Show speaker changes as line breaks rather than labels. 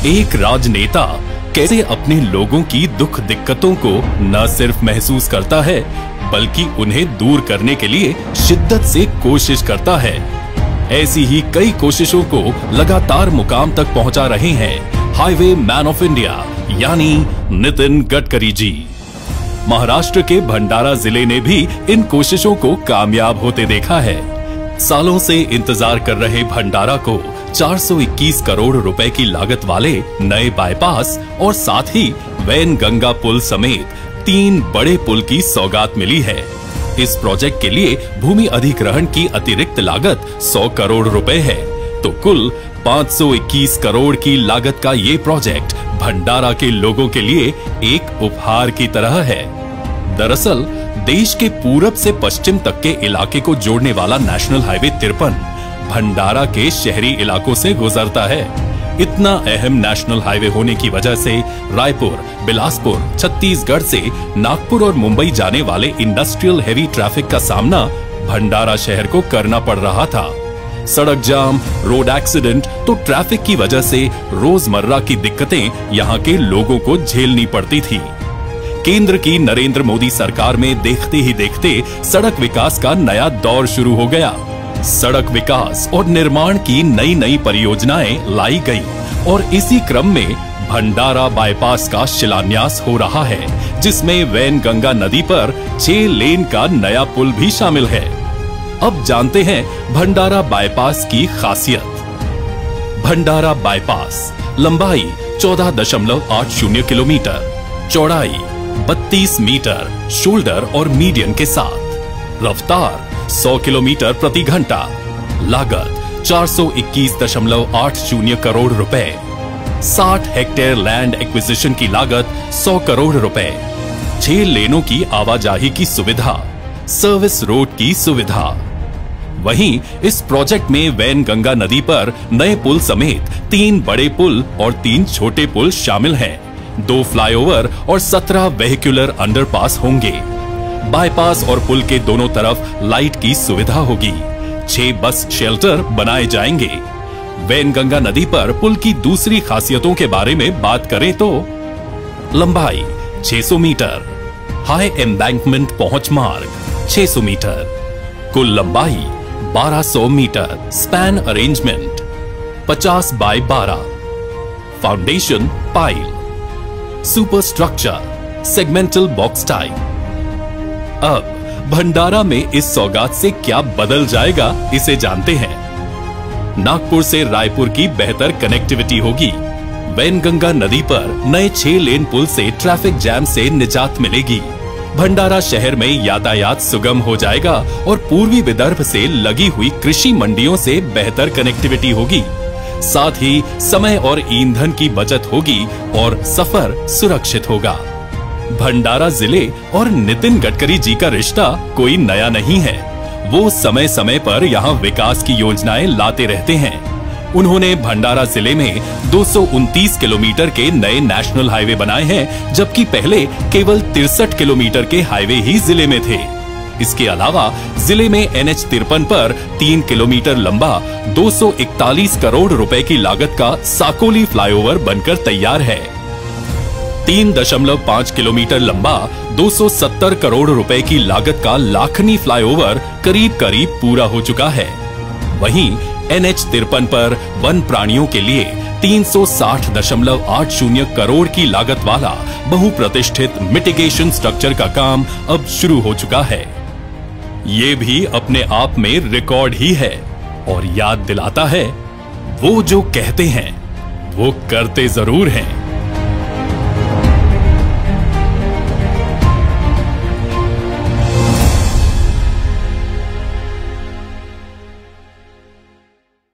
एक राजनेता कैसे अपने लोगों की दुख दिक्कतों को न सिर्फ महसूस करता है बल्कि उन्हें दूर करने के लिए शिद्दत से कोशिश करता है। ऐसी ही कई कोशिशों को लगातार मुकाम तक पहुंचा रहे हैं हाईवे मैन ऑफ इंडिया यानी नितिन गडकरी जी। महाराष्ट्र के भंडारा जिले ने भी इन कोशिशों को कामयाब होते देखा है। सालों से इंतजार कर रहे भंडारा को 421 करोड़ रुपए की लागत वाले नए बाईपास और साथ ही वैनगंगा पुल समेत 3 बड़े पुल की सौगात मिली है। इस प्रोजेक्ट के लिए भूमि अधिग्रहण की अतिरिक्त लागत 100 करोड़ रुपए है, तो कुल 521 करोड़ की लागत का ये प्रोजेक्ट भंडारा के लोगों के लिए एक उपहार की तरह है। दरअसल देश के पूरब से पश्चिम तक के इलाके को जोड़ने वाला नेशनल हाईवे 53 भंडारा के शहरी इलाकों से गुजरता है। इतना अहम नेशनल हाईवे होने की वजह से रायपुर, बिलासपुर, छत्तीसगढ़ से नागपुर और मुंबई जाने वाले इंडस्ट्रियल हेवी ट्रैफिक का सामना भंडारा शहर को करना पड़ रहा था। सड़क जाम, रोड एक्सीडेंट तो ट्रैफिक की वजह से रोजमर्रा की दिक्कतें यहाँ के लोगों को झेलनी पड़ती थी। केंद्र की नरेंद्र मोदी सरकार में देखते ही देखते सड़क विकास का नया दौर शुरू हो गया। सड़क विकास और निर्माण की नई नई परियोजनाएं लाई गई और इसी क्रम में भंडारा बाईपास का शिलान्यास हो रहा है, जिसमें वैनगंगा नदी पर 6 लेन का नया पुल भी शामिल है। अब जानते हैं भंडारा बाईपास की खासियत। भंडारा बाईपास लंबाई 14.80 किलोमीटर, चौड़ाई 32 मीटर शोल्डर और मीडियन के साथ, रफ्तार 100 किलोमीटर प्रति घंटा, लागत 421.80 करोड़ रुपए, 60 हेक्टेयर लैंड एक्विजिशन की लागत 100 करोड़ रुपए, 6 लेनों की आवाजाही की सुविधा, सर्विस रोड की सुविधा। वहीं इस प्रोजेक्ट में वैनगंगा नदी पर नए पुल समेत 3 बड़े पुल और 3 छोटे पुल शामिल हैं। 2 फ्लाईओवर और 17 वेहिकुलर अंडरपास होंगे। बाईपास और पुल के दोनों तरफ लाइट की सुविधा होगी। 6 बस शेल्टर बनाए जाएंगे। वैनगंगा नदी पर पुल की दूसरी खासियतों के बारे में बात करें तो लंबाई 600 मीटर, हाई एम्बैंकमेंट पहुंच मार्ग 600 मीटर, कुल लंबाई 1200 metre, span arrangement 50 by 12, foundation pile, super structure segmental box type. अब भंडारा में इस सौगात से क्या बदल जाएगा इसे जानते हैं। नागपुर से रायपुर की बेहतर कनेक्टिविटी होगी। वैनगंगा नदी पर नए 6 लेन पुल से ट्रैफिक जैम से निजात मिलेगी। भंडारा शहर में यातायात सुगम हो जाएगा और पूर्वी विदर्भ से लगी हुई कृषि मंडियों से बेहतर कनेक्टिविटी होगी। साथ ही समय और ईंधन की बचत होगी और सफर सुरक्षित होगा। भंडारा जिले और नितिन गडकरी जी का रिश्ता कोई नया नहीं है। वो समय समय पर यहाँ विकास की योजनाएं लाते रहते हैं। उन्होंने भंडारा जिले में 229 किलोमीटर के नए नेशनल हाईवे बनाए हैं, जबकि पहले केवल 63 किलोमीटर के हाईवे ही जिले में थे। इसके अलावा जिले में NH 53 पर 3 किलोमीटर लंबा 241 करोड़ रुपए की लागत का साकोली फ्लाईओवर बनकर तैयार है। 3.5 किलोमीटर लंबा 270 करोड़ रुपए की लागत का लाखनी फ्लाईओवर करीब करीब पूरा हो चुका है। वहीं NH 53 पर वन प्राणियों के लिए 360.80 करोड़ की लागत वाला बहुप्रतिष्ठित मिटिगेशन स्ट्रक्चर का काम अब शुरू हो चुका है। ये भी अपने आप में रिकॉर्ड ही है और याद दिलाता है, वो जो कहते हैं वो करते जरूर हैं।